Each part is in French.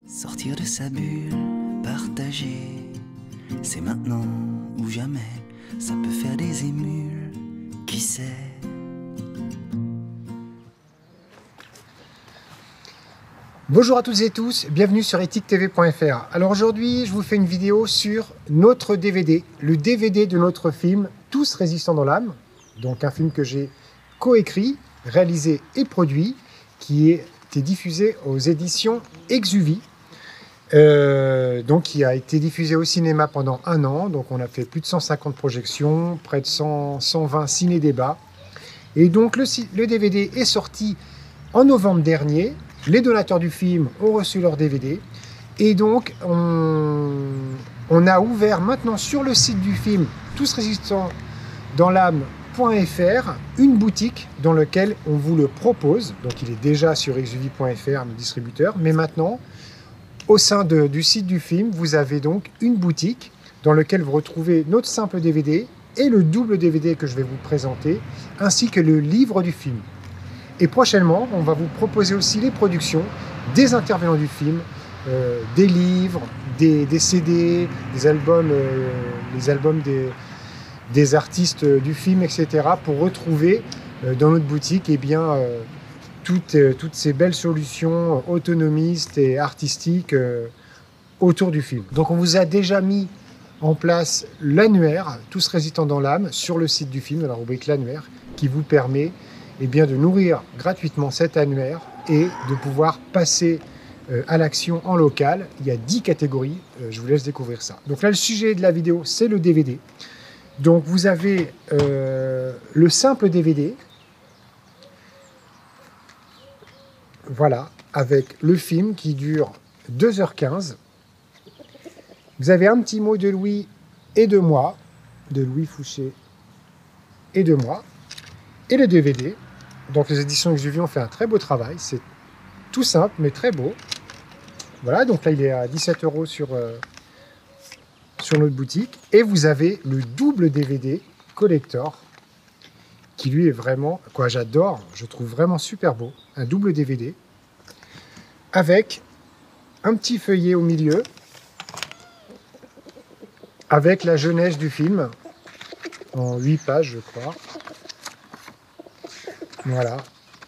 Sortir de sa bulle, partager, c'est maintenant ou jamais, ça peut faire des émules, qui sait. Bonjour à toutes et tous, bienvenue sur ethiquetv.fr. Alors aujourd'hui, je vous fais une vidéo sur notre DVD, le DVD de notre film Tous résistants dans l'âme, donc un film que j'ai coécrit, réalisé et produit, qui a été diffusé aux éditions Exuvie. Donc qui a été diffusé au cinéma pendant 1 an, donc on a fait plus de 150 projections, près de 120 ciné-débats. Et donc le DVD est sorti en novembre dernier. Les donateurs du film ont reçu leur DVD et donc on a ouvert maintenant sur le site du film Tous résistants dans l'âme.fr une boutique dans laquelle on vous le propose. Donc il est déjà sur exuvie.fr, le distributeur, mais maintenant au sein du site du film, vous avez donc une boutique dans laquelle vous retrouvez notre simple DVD et le double DVD que je vais vous présenter, ainsi que le livre du film. Et prochainement, on va vous proposer aussi les productions des intervenants du film, des livres, des CD, des albums, les albums des artistes du film, etc. pour retrouver dans notre boutique toutes ces belles solutions autonomistes et artistiques autour du film. Donc on vous a déjà mis en place l'annuaire Tous résistants dans l'âme sur le site du film, dans la rubrique l'annuaire, qui vous permet de nourrir gratuitement cet annuaire et de pouvoir passer à l'action en local. Il y a 10 catégories, je vous laisse découvrir ça. Donc là, le sujet de la vidéo, c'est le DVD. Donc vous avez le simple DVD, voilà, avec le film qui dure 2h15. Vous avez un petit mot de Louis et de moi, de Louis Fouché et de moi, et le DVD. Donc les éditions Exuvie ont fait un très beau travail, c'est tout simple mais très beau. Voilà, donc là il est à 17 € sur notre boutique. Et vous avez le double DVD collector, qui lui est vraiment, quoi, j'adore, je trouve vraiment super beau. Un double DVD, avec un petit feuillet au milieu, avec la genèse du film, en 8 pages je crois. Voilà.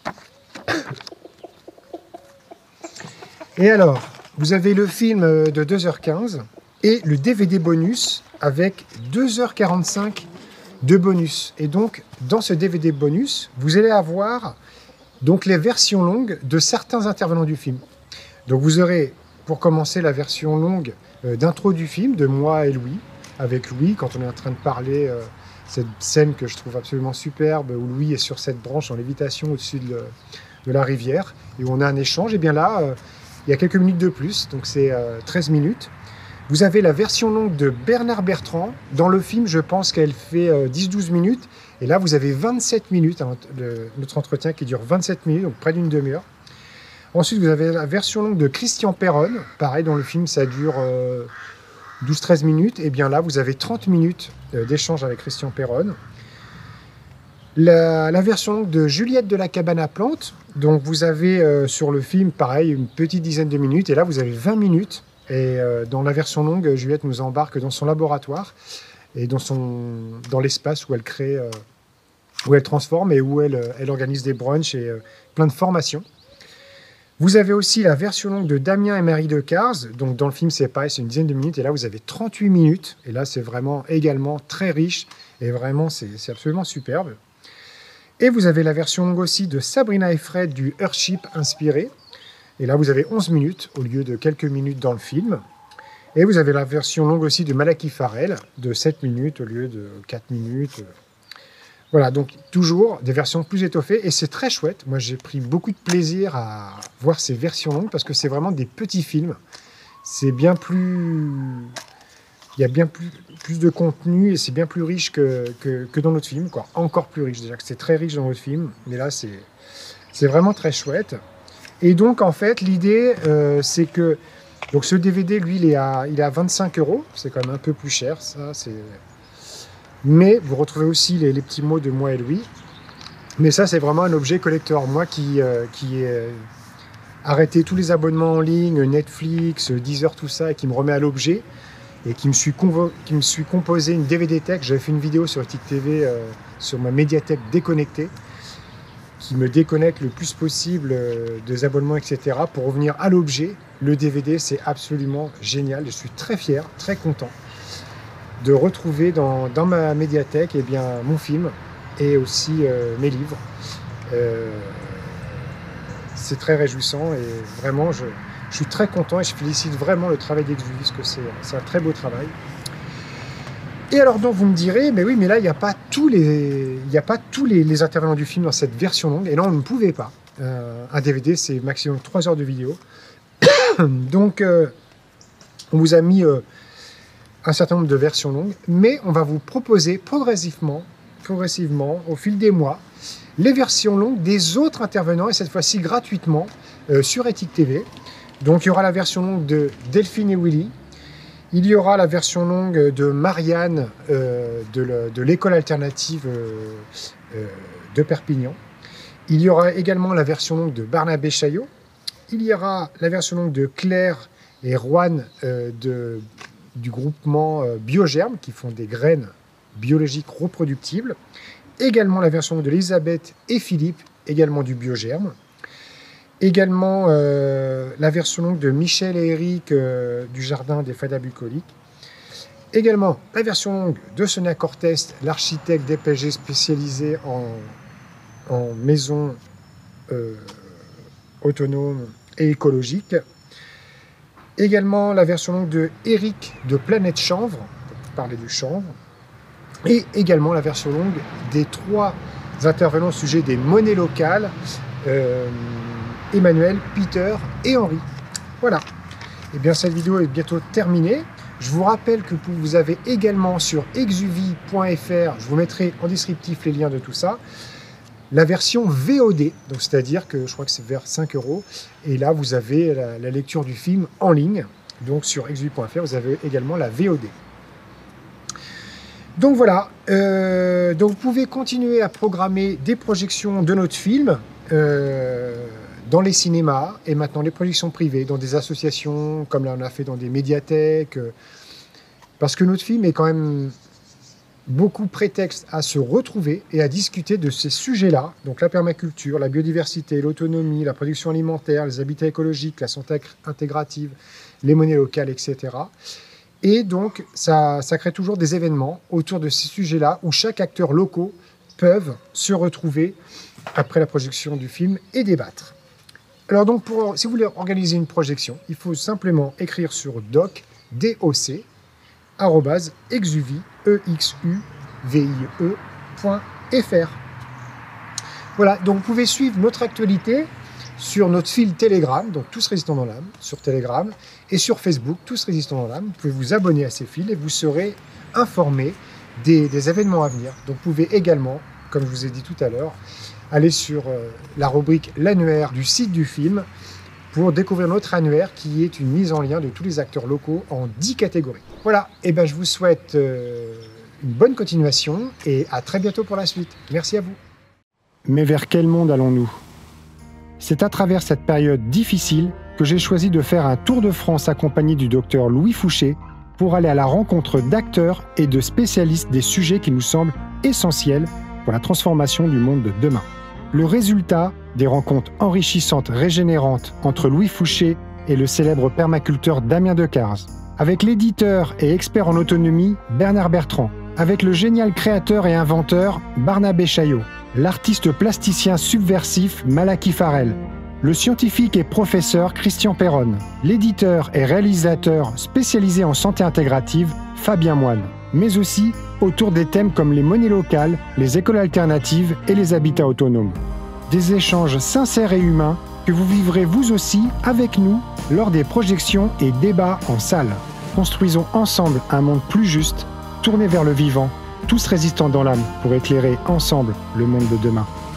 Et alors, vous avez le film de 2h15 et le DVD bonus avec 2h45 de bonus. Et donc, dans ce DVD bonus, vous allez avoir donc les versions longues de certains intervenants du film. Donc vous aurez, pour commencer, la version longue d'intro du film, de moi et Louis, avec Louis, quand on est en train de parler, cette scène que je trouve absolument superbe, où Louis est sur cette branche en lévitation au-dessus de la rivière, et où on a un échange. Et bien là, il y a quelques minutes de plus, donc c'est 13 minutes. Vous avez la version longue de Bernard Bertrand. Dans le film, je pense qu'elle fait 10-12 minutes. Et là, vous avez 27 minutes, hein, notre entretien qui dure 27 minutes, donc près d'une demi-heure. Ensuite, vous avez la version longue de Christian Perronne. Pareil, dans le film, ça dure 12-13 minutes. Et bien là, vous avez 30 minutes d'échange avec Christian Perronne. La version longue de Juliette de la cabane à plantes. Donc, vous avez sur le film, pareil, une petite dizaine de minutes. Et là, vous avez 20 minutes. Et dans la version longue, Juliette nous embarque dans son laboratoire et dans l'espace où elle crée, où elle transforme et où elle organise des brunchs et plein de formations. Vous avez aussi la version longue de Damien et Marie Decars. Donc dans le film, c'est pareil, c'est une dizaine de minutes. Et là, vous avez 38 minutes. Et là, c'est vraiment également très riche. Et vraiment, c'est absolument superbe. Et vous avez la version longue aussi de Sabrina et Fred du Earthship inspiré. Et là, vous avez 11 minutes au lieu de quelques minutes dans le film. Et vous avez la version longue aussi de Malachi Farrell de 7 minutes au lieu de 4 minutes. Voilà, donc toujours des versions plus étoffées. Et c'est très chouette. Moi, j'ai pris beaucoup de plaisir à voir ces versions longues parce que c'est vraiment des petits films. C'est bien plus... Il y a bien plus de contenu et c'est bien plus riche que dans notre film, quoi. Encore plus riche, déjà que c'est très riche dans notre film. Mais là, c'est vraiment très chouette. Et donc, en fait, l'idée, c'est que donc ce DVD, lui, il est à 25 €. C'est quand même un peu plus cher, ça. Mais vous retrouvez aussi les petits mots de moi et Louis. Mais ça, c'est vraiment un objet collector. Moi qui est arrêté tous les abonnements en ligne, Netflix, Deezer, tout ça, et qui me remet à l'objet, et qui me suis composé une DVD tech. J'avais fait une vidéo sur Ethic TV sur ma médiathèque déconnectée, qui me déconnecte le plus possible des abonnements, etc. pour revenir à l'objet. Le DVD, c'est absolument génial. Je suis très fier, très content de retrouver dans ma médiathèque eh bien, mon film et aussi mes livres. C'est très réjouissant et vraiment, je suis très content et je félicite vraiment le travail d'Exuvie parce que c'est un très beau travail. Et alors donc vous me direz, mais oui, mais là il n'y a pas tous les intervenants du film dans cette version longue, et non, on ne pouvait pas. Un DVD, c'est maximum 3 heures de vidéo. Donc on vous a mis un certain nombre de versions longues, mais on va vous proposer progressivement, au fil des mois, les versions longues des autres intervenants, et cette fois-ci gratuitement, sur Ethic TV. Donc il y aura la version longue de Delphine et Willy. Il y aura la version longue de Marianne de l'école alternative de Perpignan. Il y aura également la version longue de Chaillot. Il y aura la version longue de Claire et Juan du groupement Biogerme, qui font des graines biologiques reproductibles. Également la version longue de Elisabeth et Philippe, également du Biogerme. Également la version longue de Michel et Eric du Jardin des Fadas Bucoliques. Également la version longue de Sonia Cortès, l'architecte DPG spécialisé en maisons autonomes et écologiques. Également la version longue de Eric de Planète Chanvre, pour parler du chanvre. Et également la version longue des 3 intervenants au sujet des monnaies locales. Emmanuel, Peter et Henri. Voilà. Et bien cette vidéo est bientôt terminée. Je vous rappelle que vous avez également sur exuvie.fr, je vous mettrai en descriptif les liens de tout ça, la version VOD, donc c'est-à-dire que je crois que c'est vers 5 €. Et là vous avez la lecture du film en ligne. Donc sur exuvie.fr, vous avez également la VOD. Donc voilà, donc vous pouvez continuer à programmer des projections de notre film dans les cinémas et maintenant les projections privées, dans des associations, comme là on a fait dans des médiathèques, parce que notre film est quand même beaucoup prétexte à se retrouver et à discuter de ces sujets-là, donc la permaculture, la biodiversité, l'autonomie, la production alimentaire, les habitats écologiques, la santé intégrative, les monnaies locales, etc. Et donc ça crée toujours des événements autour de ces sujets-là où chaque acteur local peut se retrouver après la projection du film et débattre. Alors donc, si vous voulez organiser une projection, il faut simplement écrire sur doc@exuvie.fr. Voilà, donc vous pouvez suivre notre actualité sur notre fil Telegram, donc Tous Résistants dans l'âme, sur Telegram, et sur Facebook, Tous Résistants dans l'âme. Vous pouvez vous abonner à ces fils et vous serez informé des événements à venir. Donc vous pouvez également, comme je vous ai dit tout à l'heure, aller sur la rubrique l'annuaire du site du film pour découvrir notre annuaire qui est une mise en lien de tous les acteurs locaux en 10 catégories. Voilà, et ben je vous souhaite une bonne continuation et à très bientôt pour la suite. Merci à vous. Mais vers quel monde allons-nous ? C'est à travers cette période difficile que j'ai choisi de faire un tour de France accompagné du docteur Louis Fouché pour aller à la rencontre d'acteurs et de spécialistes des sujets qui nous semblent essentiels pour la transformation du monde de demain. Le résultat des rencontres enrichissantes, régénérantes entre Louis Fouché et le célèbre permaculteur Damien Decars, avec l'éditeur et expert en autonomie Bernard Bertrand, avec le génial créateur et inventeur Barnabé Chaillot, l'artiste plasticien subversif Malachi Farrell, le scientifique et professeur Christian Perronne, l'éditeur et réalisateur spécialisé en santé intégrative Fabien Moine, mais aussi autour des thèmes comme les monnaies locales, les écoles alternatives et les habitats autonomes. Des échanges sincères et humains que vous vivrez vous aussi avec nous lors des projections et débats en salle. Construisons ensemble un monde plus juste, tourné vers le vivant, tous résistants dans l'âme pour éclairer ensemble le monde de demain.